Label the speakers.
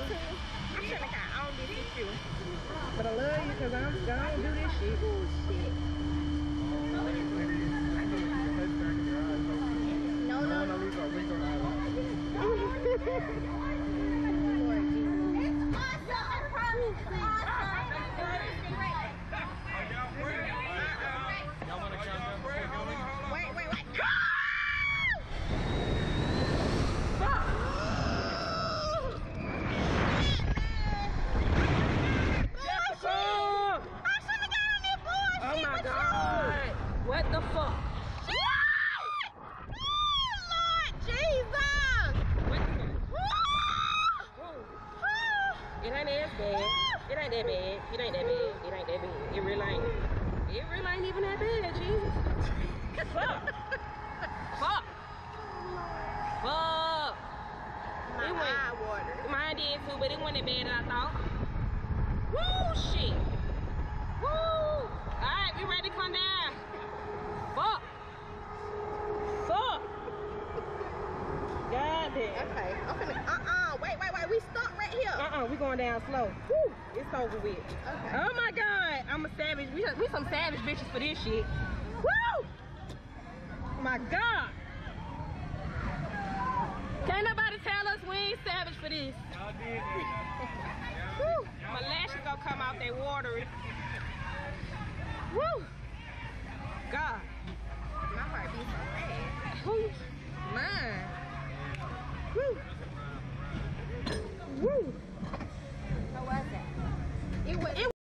Speaker 1: too. I shouldn't have got on this with you.
Speaker 2: But I love you because I don't do this shit.
Speaker 1: Bullshit. No. Lord Jesus. It's awesome. I promise. It's awesome. Wait.
Speaker 2: Oh my God! What the fuck?
Speaker 1: Lord Jesus!
Speaker 2: What the It ain't as bad. It ain't that bad. It ain't that bad. It ain't that bad. It really ain't. It really ain't even that bad, Jesus. Fuck.
Speaker 1: My eye water.
Speaker 2: Mine did too, but it wasn't as bad as I thought. Woo, shit. Woo. Alright, we ready to come down. Fuck. God damn.
Speaker 1: Okay, I'm finna, wait, we stuck right here.
Speaker 2: We going down slow. Woo, it's over with.
Speaker 1: Okay.
Speaker 2: Oh my God, I'm a savage. We some savage bitches for this shit. Woo! My God. Can't nobody tell us we ain't savage for this. Woo! My lashes gonna come out, they watery. Woo! God.
Speaker 1: My heart beats so fast.
Speaker 2: Woo! Mine. Woo! Woo!